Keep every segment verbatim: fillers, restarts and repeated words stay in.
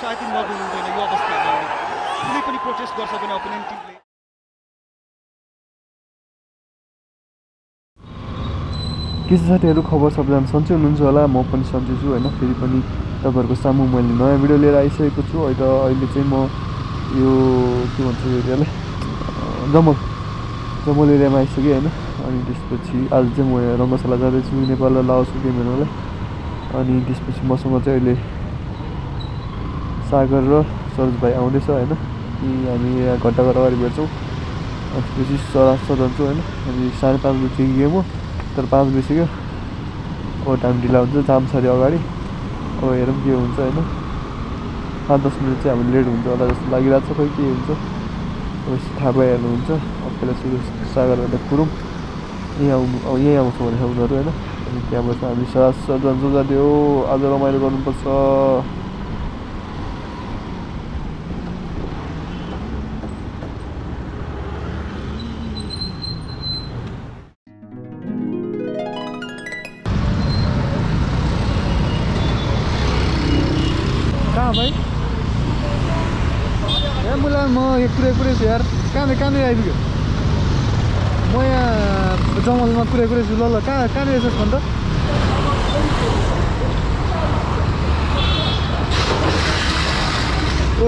I think गर्नु हुँदैन यो अवस्थामा कुनै पनि प्रोटेस्ट गर्छ भने अपोनेन्ट टिमले के छ साथीहरू खबर सबैजना सन्चै हुनुहुन्छ होला म पनि सन्चै छु होइन फेरि पनि तपाईँहरूको सामु मैले नयाँ भिडियो लिएर आइसकेको छु अहिले अहिले चाहिँ म यो के भन्छ यो एरियालाई जमल जमल एरियामा आइसकेँ होइन अनि त्यसपछि आज चाहिँ म यहाँ रङ्गशाला जाँदैछु नेपाल र लाओसको गेम हेर्नलाई अनि त्यसपछि मसँग चाहिँ अहिले सागर र सरोज भाइ आउँदैछ होइन अनि हामी यहाँ घन्टा घर अगाडि भेट्छौँ अनि त्यसपछि चौरास्ता जान्छौँ होइन अनि साढे पाँच बजीदेखि गेम हो तर पाँच बजिसक्यो अब टाइम ढिला हुन्छ जाम छ अरे अगाडि अब हेरौँ के हुन्छ होइन पाँच दस मिनट चाहिँ हामी लेट हुन्छ होला जस्तो लागिरहेको छ खोइ के हुन्छ थाहा पाइहाल्नुहुन्छ अब पहिला सुरु सागरबाट कुरौँ यहीँ आउनु अब यहीँ आउँछौँ भनेर उनीहरू होइन अनि त्यहाँबाट हामी सास जान्छौँ जाँदै हो आज रमाइलो गर्नुपर्छ कहाँ भाइ ए मलाई म यो कुरै कुरै छु यार कहाँनिर कहाँनिर आइपुग्यो म यहाँ जङ्गलमा कुरै कुरै छु ल ल कहाँ कहाँनिर छ भन् त ओ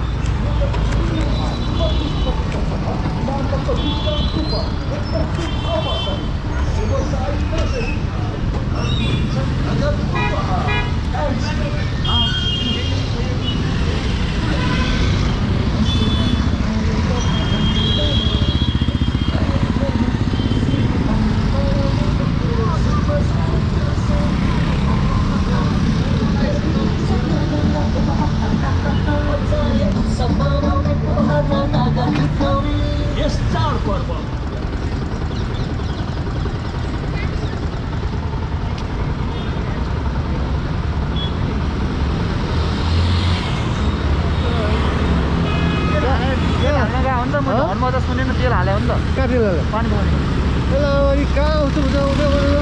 मजा सुनेन तेल हाल्यो नि त कहाँ तेल हाल्यो पानी पानी हेलो अनि कहाँ आउँछु हुन्छ आउँछ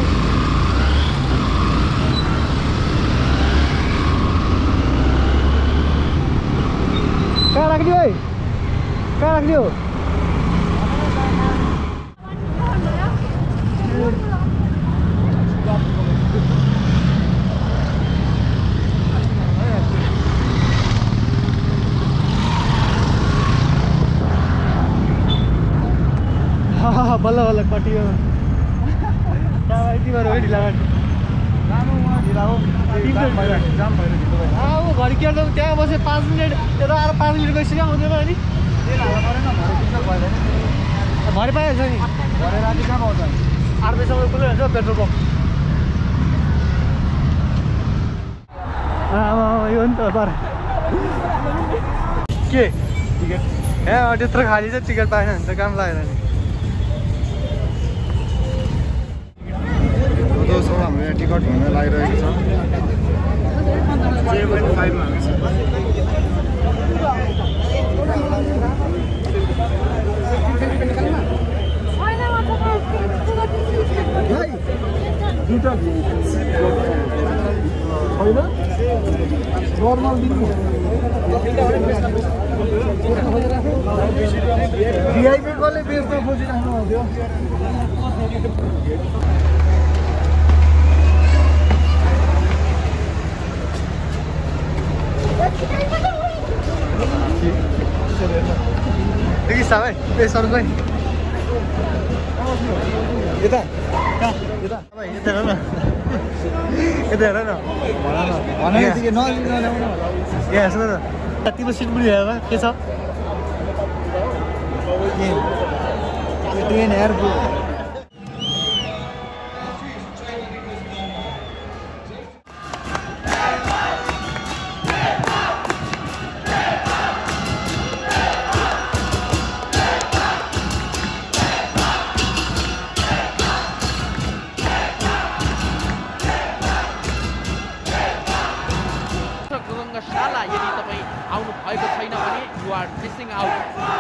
कहाँ राख्ने है कहाँ राख्ने हो बल्ल बल्ल कटियो यतिबाट हो ढिला अब घरि के त्यहाँ बसेँ पाँच मिनट यता आएर पाँच मिनट गइसक्यो आउँदैन अनि भरे पाइहाल्छ नि भरे राति कहाँ पाउँछ आठ बजीसम्म खुल्लै हुन्छ पेट्रोल पम्प आमा यो नि त तर के टिकट ए त्यत्रो खाली छ टिकट पाएन भने त काम लागेन नि हाम्रो यहाँ टिकट हुन लागिरहेको छ सेभेन फाइभमा नर्मल दिनु भिआइपी कसले बेच्न खोजिराख्नु हुन्थ्यो देखिस् भाइ ए सर भाइ यता कहाँ यता भाइ यता हेर न यता हेर न भन यतिकै नल्याउनु यहाँ सुन न तिम्रो सिट पनि हेर के छ ट्रेन हेर यदि तपाईँ आउनु भएको छैन भने यु आर मिसिङ आउट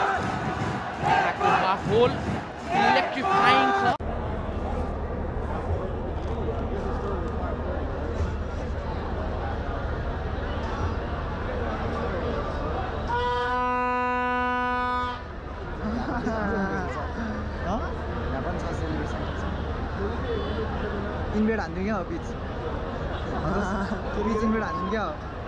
माहौल इलेक्ट्रिफाइङ छ इन्भेट हान्थ्यो क्या हो पिच पिच इन्भेट हान्थ्यो क्या हो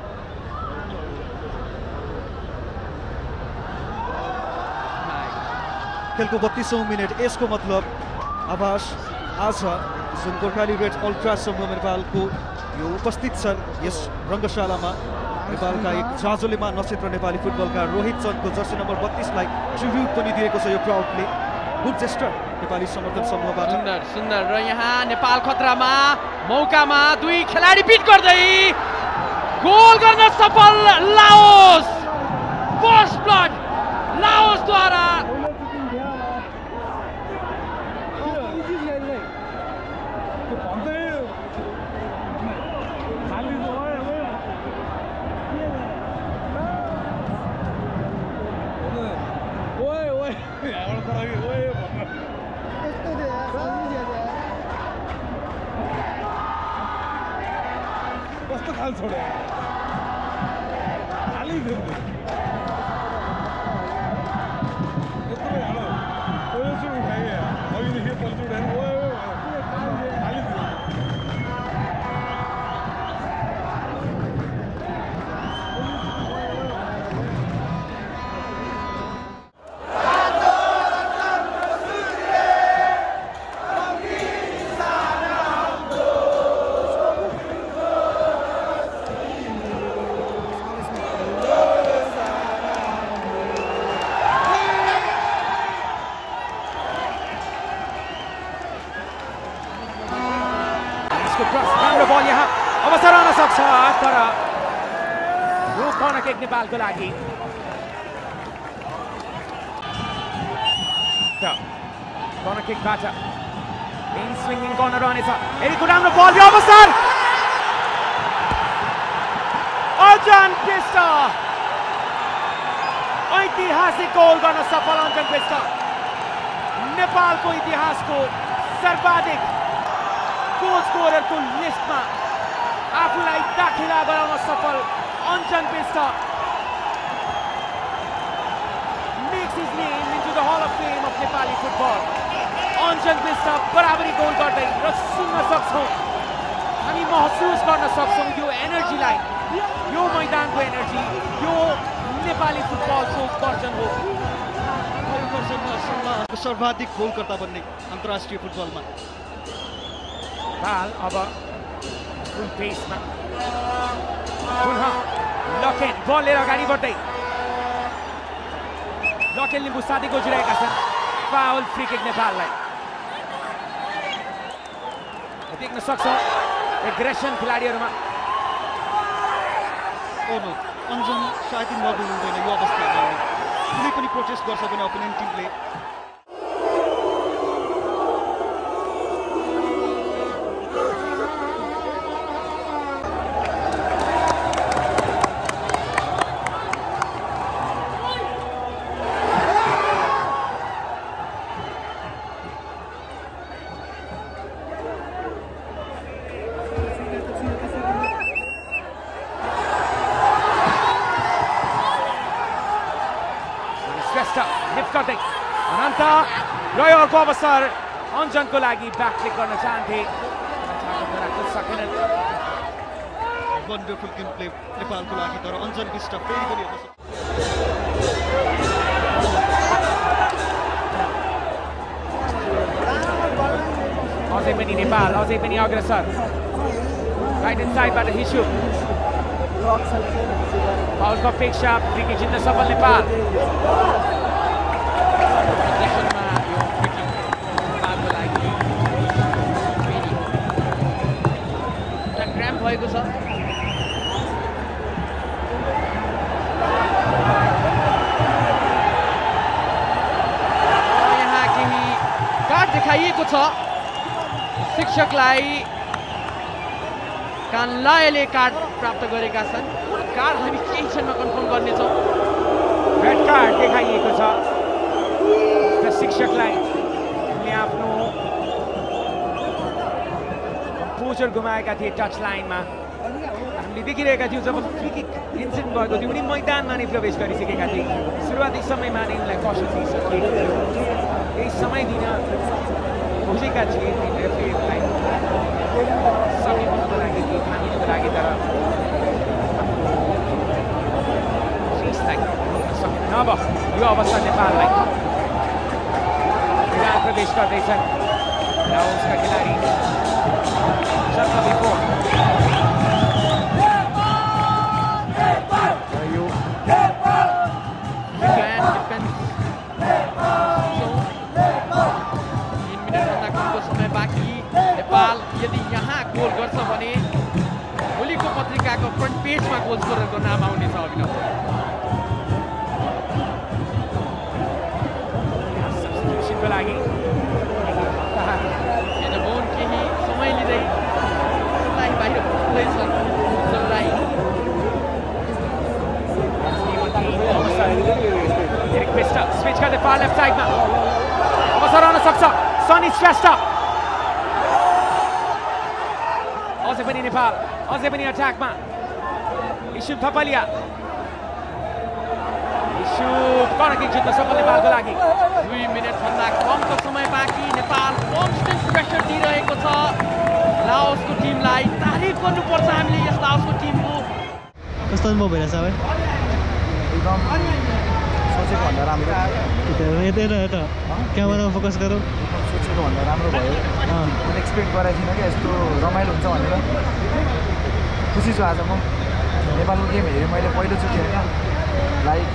खेलको बत्तीसौँ मिनट यसको मतलब आभास आज जुन गोर्खाली रेड अल्ट्रा समूह नेपालको यो उपस्थित छन् यस रङ्गशालामा नेपालका एक जाजोलेमा नक्षत्र नेपाली फुटबलका रोहित चन्दको जर्सी नम्बर बत्तीसलाई ट्रिब्युट पनि दिएको छ यो क्राउडले गुड जेस्टर नेपाली समर्थन समूहबाट सुन्दर सुन्दर र यहाँ नेपाल खतरामा मौकामा दुई खेलाडी पिट गर्दै गोल गर्न सफल लाओस फर्स्ट ब्लड लाओसद्वारा कस्तो खाल छोड्यो खाली थियो यत्रो हालो पहिलो चाहिँ उठायो अघिदेखि पछि उठाएर खाली थियो राम्रो बल यहाँ अवसर आउन सक्छ तर यो कर्नर किक नेपालको लागि कर्नर किकबाट इन स्विङ्गिङ कर्नर रहनेछ यतिको राम्रो बल यो अवसर अञ्जन विष्ट ऐतिहासिक गोल गर्न सफल अञ्जन विष्ट नेपालको इतिहासको सर्वाधिक गोल स्कोररको लिस्टमा आफूलाई दाखिला गराउन सफल Anjan Bista makes his name into the hall of fame of Nepali football Anjan Bista बराबरी गोल गर्दै र सुन्न सक्छौँ हामी महसुस गर्न सक्छौँ यो एनर्जीलाई यो मैदानको एनर्जी यो नेपाली फुटबलको गर्जन हो सर्वाधिक गोलकर्ता बन्ने अन्तर्राष्ट्रिय फुटबलमा हाल अब फुल पेसमा पुनः लकेन बल लिएर अगाडि बढ्दै लकेन लिम्बू साथी गोजिरहेका छन् फाउल फ्री किक नेपाललाई देख्न सक्छौँ एग्रेसन खेलाडीहरूमा अञ्जन सायद इन्भल्भ हुनुहुँदैन यो अवस्थामा कुनै पनि प्रोटेस्ट गर्छ भने अपोनेन्ट टिमले लिफ्ट गर्दै अनन्त रह्यो अर्को अवसर अञ्जनको लागि ब्याक क्लिक गर्न चाहन्थे सकेनन् वन्डरफुल गेम प्ले नेपालको लागि तर अञ्जन विष्ट फेरि पनि अझै पनि नेपाल अझै पनि अग्रसर राइट ह्यान्ड साइडबाट हिसु फाउलको अपेक्षा फ्री किक जित्न सफल नेपाल क्र्याम्प भएको छ यहाँ केही कार्ड देखाइएको छ शिक्षकलाई कानलायले कार्ड प्राप्त गरेका छन् कार्ड हामी केही क्षणमा कन्फर्म गर्नेछौँ रेड कार्ड देखाइएको छ र शिक्षकलाई उनले आफ्नो कम्पोजर गुमाएका थिए टच लाइनमा हामीले देखिरहेका थियौँ जब फ्री किक इन्सिडेन्ट भएको थियो उनी मैदानमा नै प्रवेश गरिसकेका थिए सुरुवाती समयमा नै उनलाई कसन दिइसके केही समय दिन खोजेका थिए यो अवस्था नेपाललाई विराट प्रवेश गर्दैछन् लाओसका खेलाडी शर्मा बिफोर यो तीन मिनटभन्दा कमको समय बाँकी नेपाल यदि यहाँ गोल गर्छ भने भोलिको पत्रिकाको फ्रन्ट पेजमा गोल स्कोररको नाम आउनेछ अभिनव सब्स्टिट्युसनको लागि एनबोन केही समय लिँदै बाहिर पुग्दैछ Eric Pista switch गर्दै far left side मा अवसर आउन सक्छ सनी श्रेष्ठ अझै पनि नेपाल अझै पनि अट्याकमा इस्युब थपलिया इस्युब कर्नर किक जित्न सफल नेपालको लागि दुई मिनटभन्दा कमको समय बाँकी नेपाल कन्स्टेन्ट प्रेसर दिइरहेको छ लाओसको टिमलाई तारिफ गर्नुपर्छ हामीले यस लाओसको टिमको कस्तो अनुभव भइरहेछ भाइ एकदम सोचेको भन्दा राम्रो यतै र यता क्यामेरामा फोकस गरौँ सोचेको भन्दा राम्रो भयो मैले एक्सपेक्ट गरेको थिइनँ कि यस्तो रमाइलो हुन्छ भनेर खुसी छु आज म नेपालको गेम हेरेँ मैले पहिलोचोटि होइन लाइभ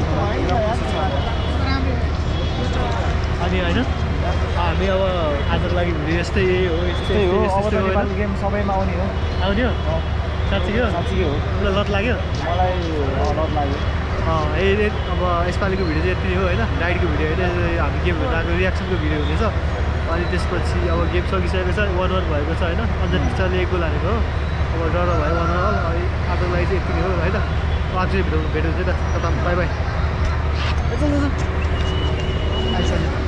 अनि होइन हामी अब आजको लागि भिडियो यस्तै हो यस्तै हो अब त नेपालको गेम सबैमा आउने हो आउने हो साँच्चै हो साँच्चै हो मलाई लत लाग्यो मलाई लत लाग्यो ए अब यसपालिको भिडियो चाहिँ यति नै हो होइन राइडको भिडियो होइन हामी गेम हेर्नु आएको रियाक्सनको भिडियो हुनेछ अनि त्यसपछि अब गेम सकिसकेको छ वान वान भएको छ होइन अझ टिचरले एक गोल हानेको हो अब डर भयो वान वान अनि आजको लागि चाहिँ यति नै हो होइन आज भिडियो भेट्नु चाहिँ त बाई बाई